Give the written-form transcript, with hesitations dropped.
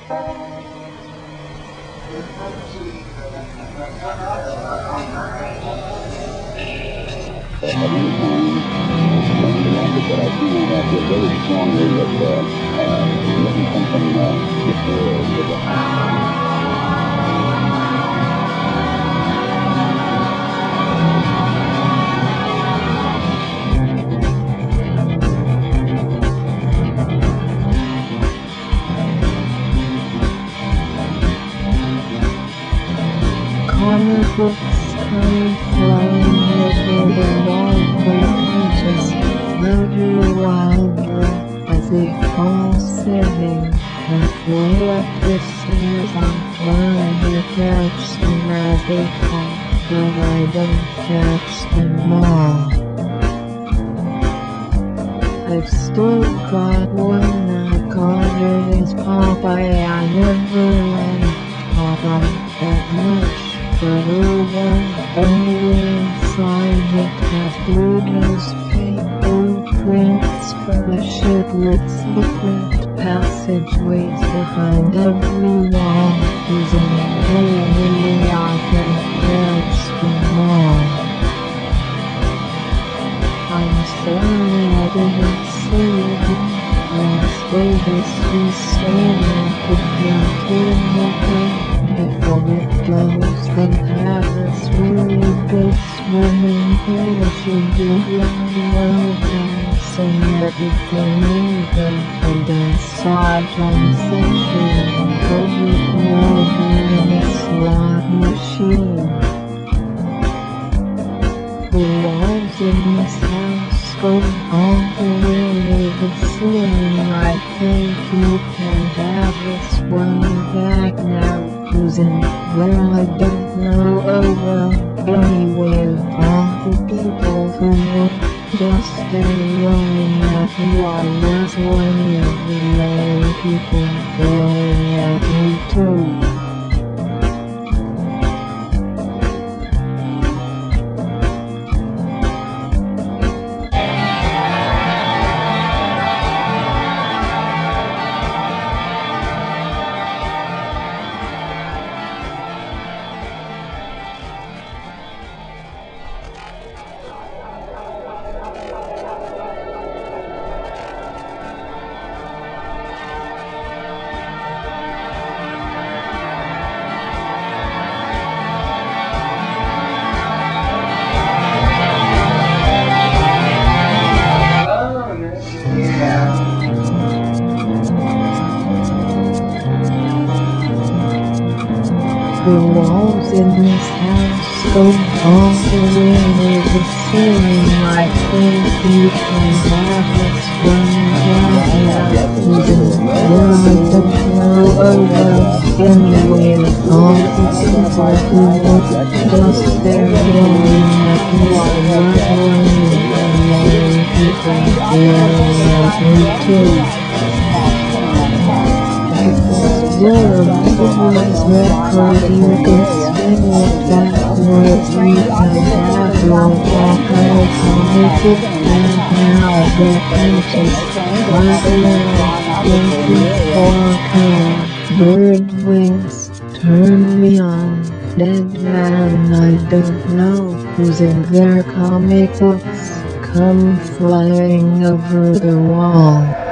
Comic books come flying over the wall, just little wilder as it falls sitting halfway up the stairs. I'm trying to catch them as they fall, but I don't catch them all. I've still got one I caught in his Popeye. I never liked Popeye that much. But only inside it has blue newspaper prints for the ship with secret passageways behind every wall. Using only I can catch them all. I'm sorry I didn't see it. Las Vegas is standing to before it blows, then have this really big swimming pool. Should be running well dancing everything even and then side transition everything over in a slot machine. The walls in this house go all the way to the ceiling. I think you can have this one back now. Who's in where I don't know, oh well. Anyway, all the people who were just staring at me, I was one of the lonely people staring at me too. The walls in this house go all the way to the ceiling. I think you can have this one down even where I don't know, oh well. Anyway, all the people who were just there yelling at me, I was one of the lonely people yelling at me too. Zero was record, you can spin it backwards, you can have your pockets on the tip, and now the pages right there, bird wings, turn me on, dead man, I don't know who's in their comic books, come flying over the wall.